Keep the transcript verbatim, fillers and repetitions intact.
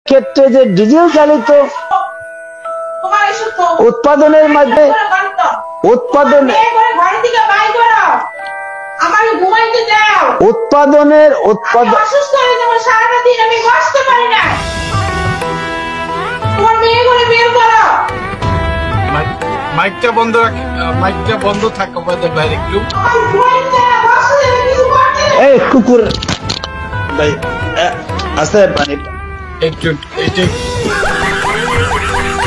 ক্ষেত্রে যে ডিজেল চালিত উৎপাদনের মধ্যে উৎপাদন উৎপাদনের উৎপাদন মাইকটা বন্ধ রাখ, মাইকটা বন্ধ থাক আমাদের বাইরে একটু। এই কুকুর ভাই আছে পানি একটু একটু